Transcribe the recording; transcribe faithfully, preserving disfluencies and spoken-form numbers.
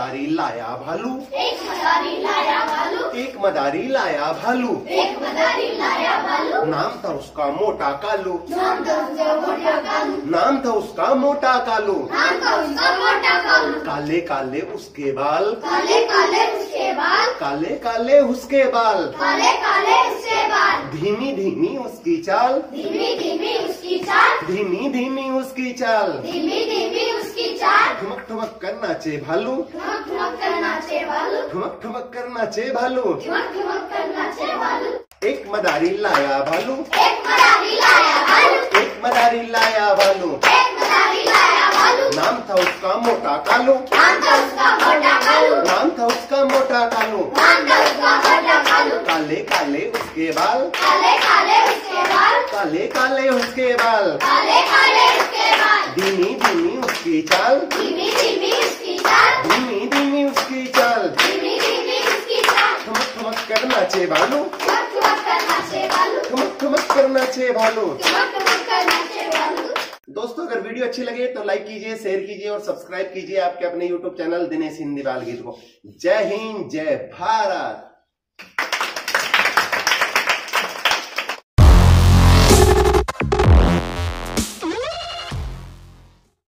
मदारी लाया भालू, एक मदारी लाया भालू, एक मदारी लाया भालू, एक मदारी लाया भालू। नाम था उसका मोटा कालू, नाम था उसका मोटा कालू, नाम था उसका मोटा कालू, नाम था उसका मोटा कालू। काले काले उसके बाल, काले काले उसके बाल, काले काले उसके बाल, काले काले उसके बाल। धीमी धीमी उसकी चाल, धीमी धीमी उसकी चाल, धीमी धीमी उसकी चाल, धीमी धीमी उसकी चाल। ठुमक ठुमक कर नाचे भालू, ठुमक ठुमक कर नाचे भालू, ठुमक ठुमक कर नाचे भालू, ठुमक ठुमक कर नाचे भालू। एक मदारी लाया भालू, एक मदारी लाया भालू, एक मदारी लाया भालू, एक मदारी लाया भालू। नाम था उसका मोटा कालू, नाम था उसका मोटा कालू, नाम था उसका मोटा कालू, नाम था उसका मोटा कालू। काले काले उसके बाल, काले काले उसके बाल, काले काले उसके बाल, काले काले उसके बाल। धीमी धीमी उसकी चाल, धीमी धीमी उसकी चाल, धीमी धीमी उसकी चाल, धीमी धीमी उसकी चाल। ठुमक ठुमक कर नाचे भालू, ठुमक ठुमक कर नाचे भालू, ठुमक ठुमक कर नाचे भालू। ठुमक ठुमक कर नाचे भालू। दोस्तों अगर वीडियो अच्छी लगे तो लाइक कीजिए, शेयर कीजिए और सब्सक्राइब कीजिए आपके अपने यूट्यूब चैनल दिनेश हिंदी बाल गीत को। जय हिंद, जय भारत।